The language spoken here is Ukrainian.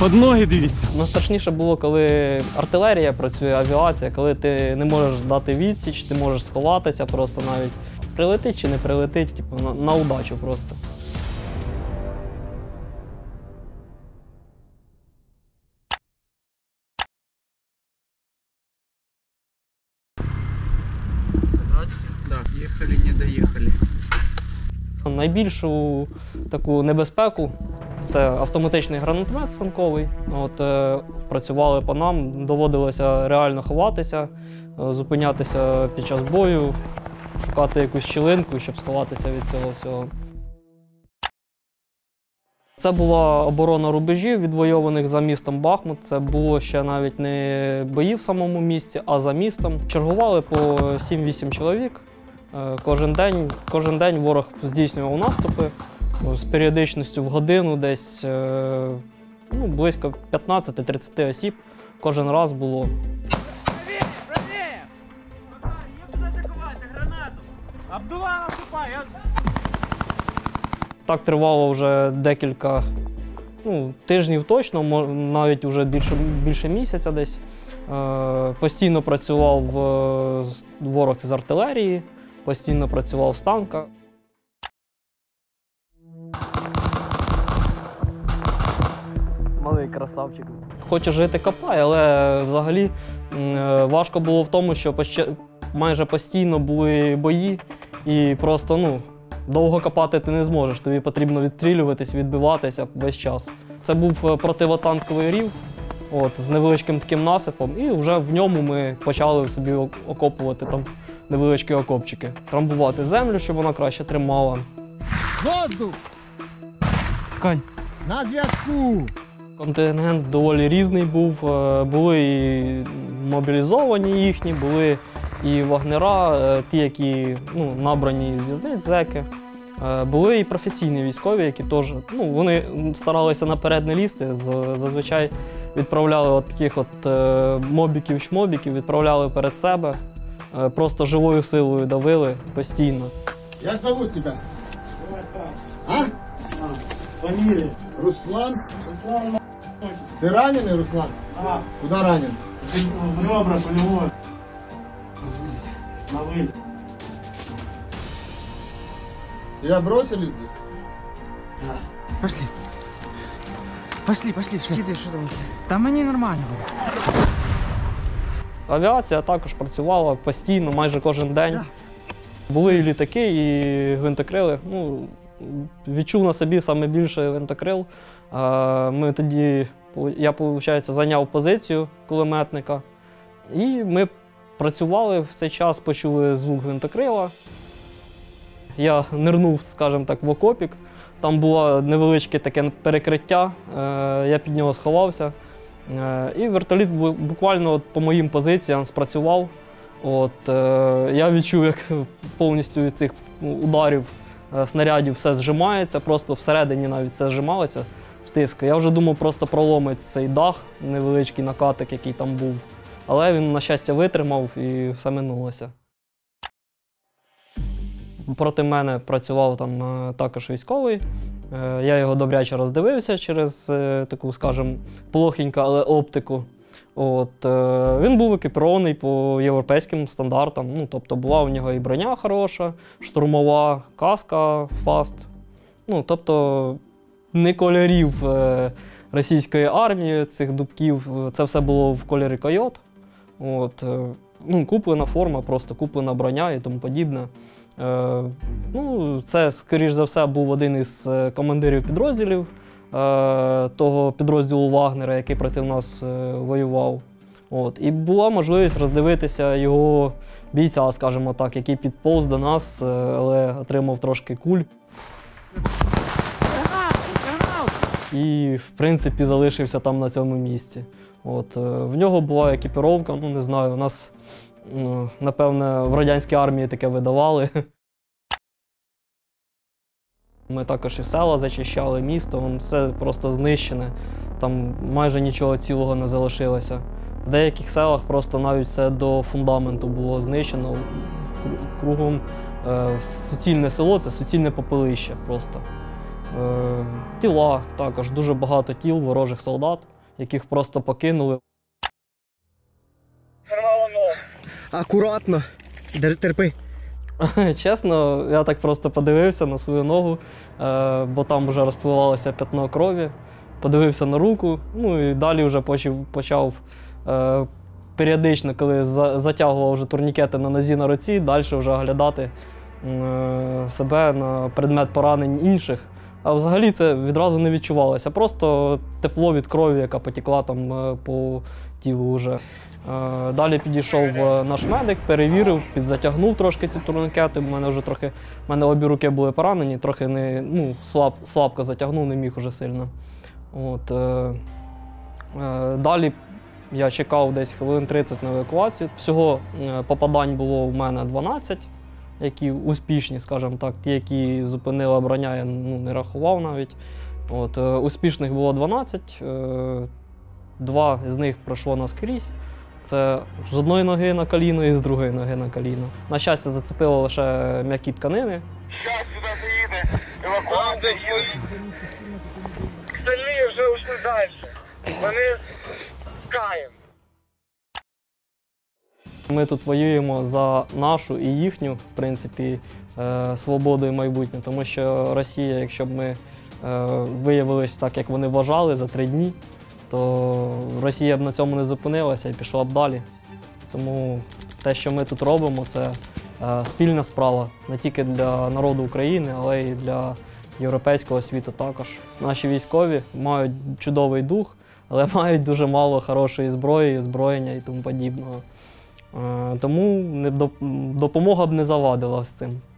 Під ноги дивіться. Найстрашніше було, коли артилерія працює, авіація, коли ти не можеш дати відсіч, ти можеш сховатися просто навіть. Прилетить чи не прилетить, типу, на удачу просто. Да, їхали, не доїхали. Найбільшу таку небезпеку – це автоматичний гранатомет станковий. Працювали по нам, доводилося реально ховатися, зупинятися під час бою, шукати якусь щілинку, щоб сховатися від цього всього. Це була оборона рубежів, відвойованих за містом Бахмут. Це було ще навіть не бої в самому місті, а за містом. Чергували по 7-8 чоловік. Кожен день ворог здійснював наступи з періодичністю в годину, десь близько 15-30 осіб кожен раз було. Абдулла наступає! Так тривало вже декілька тижнів точно, навіть вже більше місяця десь. Постійно працював ворог з артилерії, постійно працював з танка. Малий красавчик. Хоче жити копай, але взагалі важко було в тому, що майже постійно були бої і просто довго копати ти не зможеш. Тобі потрібно відстрілюватись, відбиватися весь час. Це був противотанковий рів з невеличким таким насипом, і вже в ньому ми почали собі окопувати там невеличкі окопчики. Трамбувати землю, щоб вона краще тримала. Воздух! Конь. На зв'язку! Контингент доволі різний був. Були і мобілізовані їхні, були і вагнера, ті, які набрані з в'язниць зеки. Були і професійні військові, які теж вони старалися наперед не лізти. Зазвичай відправляли таких мобіків-шмобіків, відправляли перед себе. Просто живою силою давили постійно. Як зовут тебе? А? Фамилия. Руслан? Ты раненый, Руслан? А, Куда ранен? в ребра полевой. На вылет. Тебя бросили здесь? Пошли. Пошли, скидай, что там у тебя. Там они нормально были. Авіація також працювала постійно, майже кожен день. Були і літаки, і гвинтокрили. Відчув на собі саме більше гвинтокрил. Я, виходить, зайняв позицію кулеметника. І ми працювали в цей час, почули звук гвинтокрила. Я нирнув, скажімо так, в окопік. Там було невеличке таке перекриття, я під нього сховався. І вертоліт буквально по моїм позиціям спрацював. Я відчув, як повністю від цих ударів снарядів все зжимається, просто всередині навіть все зжималося, тиск. Я вже думав, просто проломить цей дах, невеличкий накатик, який там був. Але він, на щастя, витримав і все минулося. Проти мене працював там також військовий. Я його добряче роздивився через таку, скажімо, плохеньку, але оптику. Він був екіпірований по європейським стандартам. Тобто була у нього і броня хороша, штурмова, каска, фаст. Тобто не кольорів російської армії, цих дубків. Це все було в кольорі койот. Куплена форма, просто куплена броня і тому подібне. Це, скоріш за все, був один із командирів підрозділів того підрозділу Вагнера, який проти нас воював. І була можливість роздивитися його бійця, скажімо так, який підповз до нас, але отримав трошки куль. І, в принципі, залишився там на цьому місці. В нього була екіпіровка, не знаю, у нас, напевне, в радянській армії таке видавали. Ми також і села зачищали, місто, все просто знищене, там майже нічого цілого не залишилося. В деяких селах просто навіть все до фундаменту було знищено, кругом суцільне село – це суцільне попелище просто. Тіла також, дуже багато тіл ворожих солдат, яких просто покинули. Акуратно. Терпи. Чесно, я так просто подивився на свою ногу, бо там вже розпливалося п'ятно крові, подивився на руку, ну і далі вже почав періодично, коли затягував вже турнікети на нозі, на руці, далі вже оглядати себе на предмет поранень інших. А взагалі це відразу не відчувалося, просто тепло від крові, яка потекла там по тілу вже. Далі підійшов наш медик, перевірив, підзатягнув трошки ці турнікети, бо в мене обі руки були поранені, трохи слабко затягнув, не міг уже сильно. Далі я чекав десь хвилин 30 на евакуацію. Всього попадань було в мене 12, які успішні, скажімо так, ті, які зупинила броня, я не рахував навіть. Успішних було 12, 2 з них пройшло наскрізь. Це з одної ноги на коліно і з другої ноги на коліно. На щастя, зацепило лише м'які тканини. Зараз сюди заїде, евакуація їде. Остальні вже ушли далі. Вони з Каєм. Ми тут воюємо за нашу і їхню, в принципі, свободу і майбутнє. Тому що Росія, якщо б ми виявилися так, як вони вважали, за 3 дні, то Росія б на цьому не зупинилася і пішла б далі. Тому те, що ми тут робимо, це спільна справа не тільки для народу України, але й для європейського світу також. Наші військові мають чудовий дух, але мають дуже мало хорошої зброї, озброєння і тому подібного. Тому допомога б не завадила з цим.